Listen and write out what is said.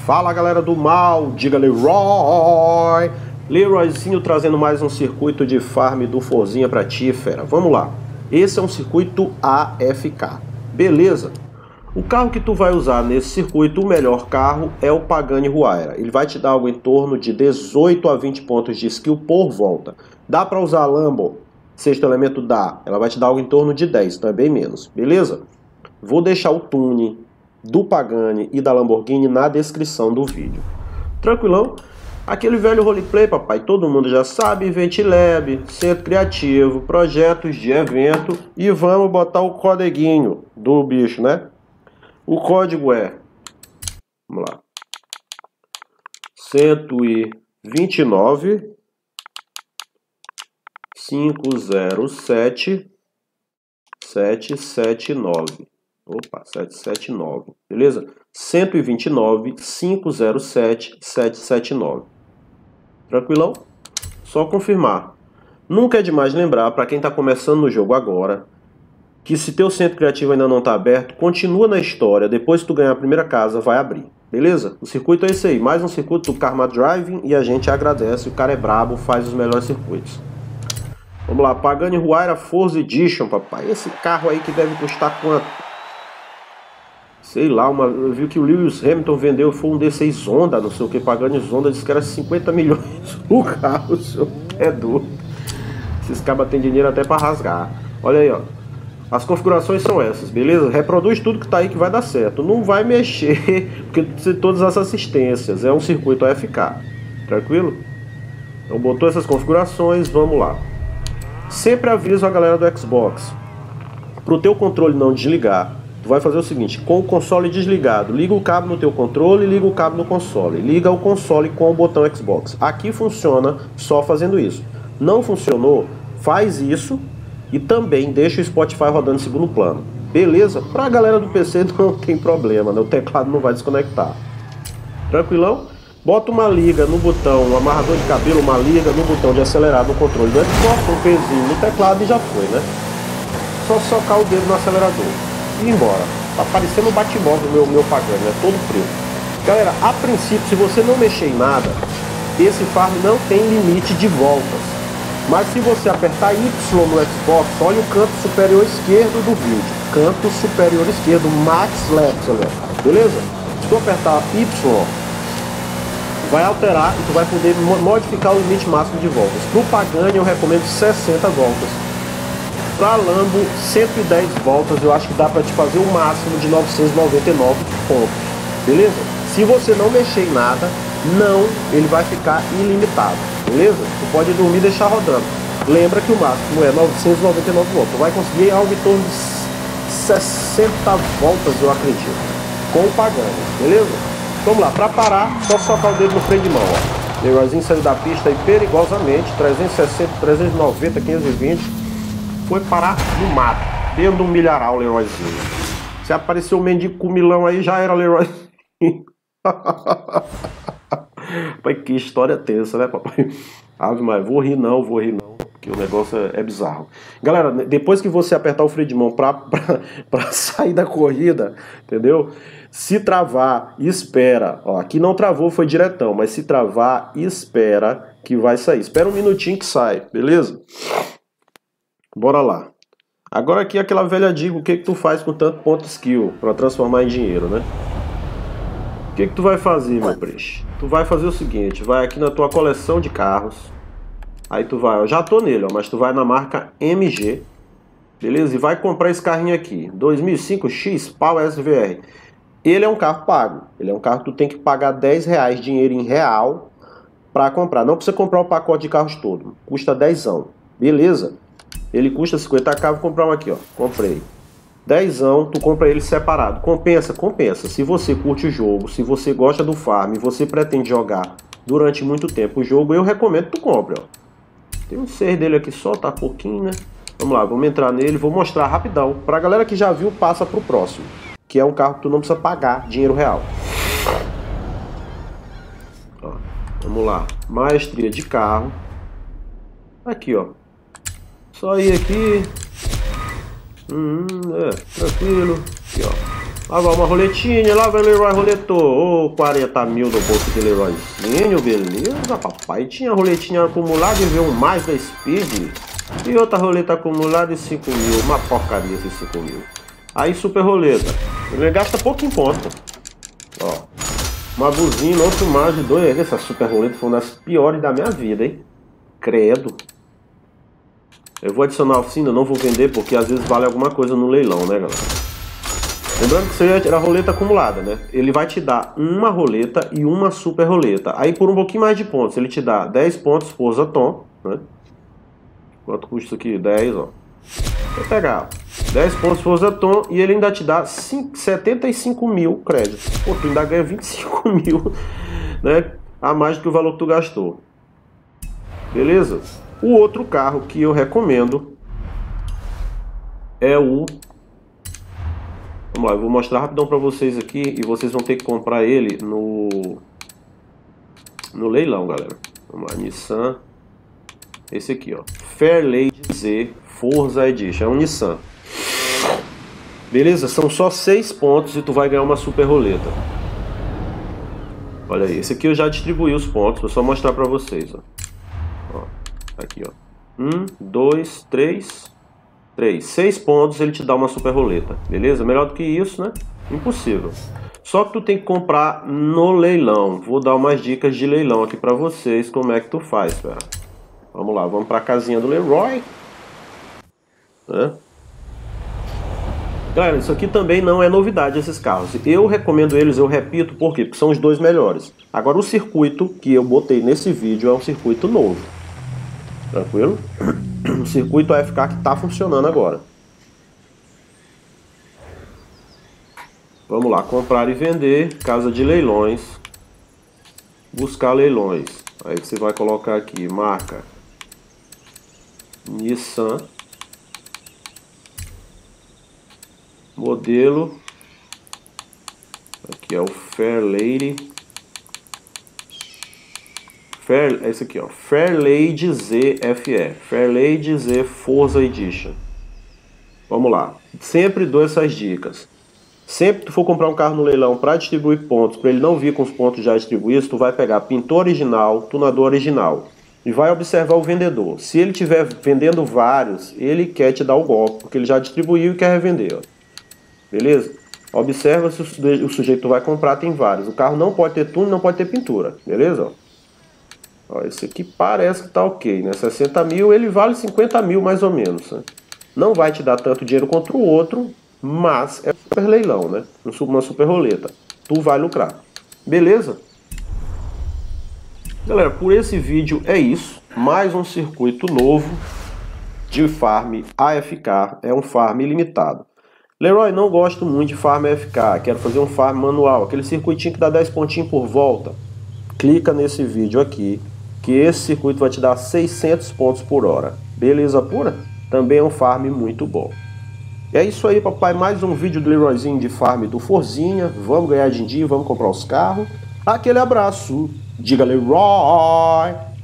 Fala galera do mal, diga Leroy. Leroyzinho trazendo mais um circuito de farm do Forzinha pra ti, fera. Vamos lá, esse é um circuito AFK, beleza? O carro que tu vai usar nesse circuito, o melhor carro é o Pagani Huayra. Ele vai te dar algo em torno de 18 a 20 pontos de skill por volta. Dá pra usar a Lambo, sexto elemento dá, ela vai te dar algo em torno de 10, então é bem menos, beleza? Vou deixar o tune do Pagani e da Lamborghini na descrição do vídeo. Tranquilão? Aquele velho roleplay, papai, todo mundo já sabe, Ventilab, Centro Criativo, projetos de evento e vamos botar o codeguinho do bicho, né? O código é, vamos lá, 129 507 779. Opa, 779, beleza? 129 507 779. Tranquilão? Só confirmar. Nunca é demais lembrar, para quem está começando no jogo agora, que se teu centro criativo ainda não está aberto, continua na história, depois que tu ganhar a primeira casa, vai abrir. Beleza? O circuito é esse aí, mais um circuito do Karma Driving e a gente agradece, o cara é brabo, faz os melhores circuitos. Vamos lá, Pagani Huayra Forza Edition, papai. Esse carro aí que deve custar quanto? Sei lá, eu vi que o Lewis Hamilton vendeu, foi um D6 Honda, não sei o que, Pagani Honda, disse que era 50 milhões o carro, seu é doido. Esses cabas têm dinheiro até para rasgar. Olha aí, ó. As configurações são essas, beleza? Reproduz tudo que tá aí que vai dar certo. Não vai mexer, porque tem todas as assistências. É um circuito AFK. Tranquilo? Então botou essas configurações, vamos lá. Sempre aviso a galera do Xbox. Pro teu controle não desligar, tu vai fazer o seguinte, com o console desligado, liga o cabo no teu controle e liga o cabo no console. Liga o console com o botão Xbox. Aqui funciona só fazendo isso. Não funcionou? Faz isso e também deixa o Spotify rodando em segundo plano. Beleza? Pra galera do PC não tem problema, né? O teclado não vai desconectar. Tranquilão? Bota uma liga no botão, um amarrador de cabelo, uma liga no botão de acelerar no controle do Xbox, um pezinho no teclado e já foi, né? Só socar o dedo no acelerador e ir embora. Tá parecendo um Batmóvel meu Pagani, né? Todo preto. Galera, a princípio, se você não mexer em nada, esse farm não tem limite de voltas. Mas se você apertar Y no Xbox, olha o canto superior esquerdo do vídeo. Canto superior esquerdo, Max Left, beleza? Se tu apertar Y, vai alterar e tu vai poder modificar o limite máximo de voltas. Pro Pagani eu recomendo 60 voltas. Pra Lambo, 110 voltas, eu acho que dá pra te fazer o máximo de 999 pontos, beleza? Se você não mexer em nada, ele vai ficar ilimitado, beleza? Tu pode dormir e deixar rodando. Lembra que o máximo é 999 voltas. Tu vai conseguir algo em torno de 60 voltas, eu acredito, com o Pagani, beleza? Vamos lá, pra parar, só socar o dedo no freio de mão, ó. Leroyzinho saiu da pista aí perigosamente, 360, 390, 520. Foi parar no mato, dentro de um milharal, Leroyzinho. Se apareceu um mendigo com milão aí, já era Leroyzinho. Pai, que história tensa, né, papai? Ave Maria, vou rir não, porque o negócio é bizarro. Galera, depois que você apertar o freio de mão pra sair da corrida, entendeu? Se travar, espera. Ó, aqui não travou, foi diretão, mas se travar, espera que vai sair. Espera um minutinho que sai, beleza? Bora lá. Agora aqui aquela velha dica, o que tu faz com tanto ponto skill para transformar em dinheiro, né? O que tu vai fazer, meu peixe? Tu vai fazer o seguinte, vai aqui na tua coleção de carros. Aí tu vai, eu já tô nele, ó, mas tu vai na marca MG, beleza? E vai comprar esse carrinho aqui, 2005 X Power SVR. Ele é um carro pago, ele é um carro que tu tem que pagar 10 reais, dinheiro em real, para comprar. Não precisa comprar o pacote de carros todo, custa 10ão, beleza? Ele custa 50k, vou comprar um aqui, ó. Comprei. 10ão, tu compra ele separado. Compensa? Compensa. Se você curte o jogo, se você gosta do farm, você pretende jogar durante muito tempo o jogo, eu recomendo que tu compre, ó. Tem um 6 dele aqui só, tá pouquinho, né? Vamos lá, vamos entrar nele, vou mostrar rapidão. Pra galera que já viu, passa pro próximo. Que é um carro que tu não precisa pagar dinheiro real. Ó, vamos lá. Maestria de carro. Aqui, ó. Só ir aqui. Tranquilo. Aqui, ó. Lá vai uma roletinha, lá vai o Leroy roletou. Ô, 40 mil do bolso de Leroyzinho, beleza, papai. Tinha roletinha acumulada e veio um mais da Speed. E outra roleta acumulada e 5 mil. Uma porcaria esses 5 mil. Aí super roleta. Ele gasta pouco em ponto. Ó. Uma buzina, outro mais de 2. Essa super roleta foi uma das piores da minha vida, hein? Credo. Eu vou adicionar a oficina, não vou vender porque às vezes vale alguma coisa no leilão, né, galera? Lembrando que você vai tirar a roleta acumulada, né? Ele vai te dar uma roleta e uma super roleta. Aí por um pouquinho mais de pontos, ele te dá 10 pontos Forza Tom, né? Quanto custa isso aqui? 10, ó. Vou pegar 10 pontos Forza Tom e ele ainda te dá 75 mil créditos. Pô, tu ainda ganha 25 mil, né? A mais do que o valor que tu gastou. Beleza? O outro carro que eu recomendo é o... Vamos lá, eu vou mostrar rapidão para vocês aqui e vocês vão ter que comprar ele no leilão, galera. Vamos lá, Nissan. Esse aqui, ó. Fairlady Z Forza Edition. É um Nissan. Beleza? São só 6 pontos e tu vai ganhar uma super roleta. Olha aí, esse aqui eu já distribuí os pontos. Vou só mostrar para vocês, ó. Aqui, ó. 1, 2, 3... 6 pontos ele te dá uma super roleta, beleza? Melhor do que isso, né? Impossível. Só que tu tem que comprar no leilão. Vou dar umas dicas de leilão aqui pra vocês, como é que tu faz, cara. Vamos lá, vamos pra casinha do Leroy. Né? Galera, isso aqui também não é novidade, esses carros. Eu recomendo eles, eu repito, por quê? Porque são os dois melhores. Agora o circuito que eu botei nesse vídeo é um circuito novo. Tranquilo? O circuito AFK que está funcionando agora. Vamos lá, comprar e vender, casa de leilões, buscar leilões. Aí você vai colocar aqui, marca Nissan, modelo, aqui é o Fairlady. Esse aqui, ó, Fairlady Z FE, Fairlady Z Forza Edition. Vamos lá, sempre dou essas dicas. Sempre que tu for comprar um carro no leilão para distribuir pontos, para ele não vir com os pontos já distribuídos, tu vai pegar pintor original, tunador original e vai observar o vendedor. Se ele estiver vendendo vários, ele quer te dar o golpe, porque ele já distribuiu e quer revender, ó. Beleza? Observa se o sujeito que tu vai comprar tem vários. O carro não pode ter tuno, não pode ter pintura, beleza? Ó, esse aqui parece que tá ok, né? 60 mil, ele vale 50 mil mais ou menos, né? Não vai te dar tanto dinheiro contra o outro, mas é um super leilão, né? Uma super roleta. Tu vai lucrar. Beleza? Galera, por esse vídeo é isso. Mais um circuito novo de farm AFK. É um farm ilimitado. Leroy, não gosto muito de farm AFK. Quero fazer um farm manual. Aquele circuitinho que dá 10 pontinhos por volta. Clica nesse vídeo aqui, que esse circuito vai te dar 600 pontos por hora. Beleza pura? Também é um farm muito bom. É isso aí, papai. Mais um vídeo do Leroyzinho de farm do Forzinha. Vamos ganhar din-din, vamos comprar os carros. Aquele abraço. Diga Leroy!